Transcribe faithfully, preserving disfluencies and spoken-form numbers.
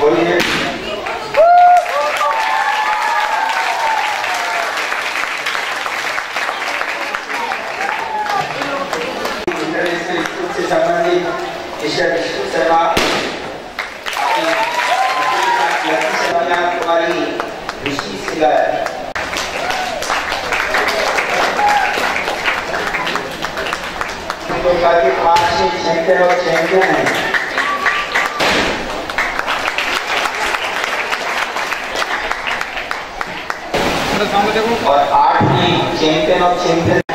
coordinator. International school से संबंधित mister Vishnu Sharma Kumari Rishi Singar तो काफी पांच चैंपियन और चैंपियन है और आठ चैंपियन और चैंपियन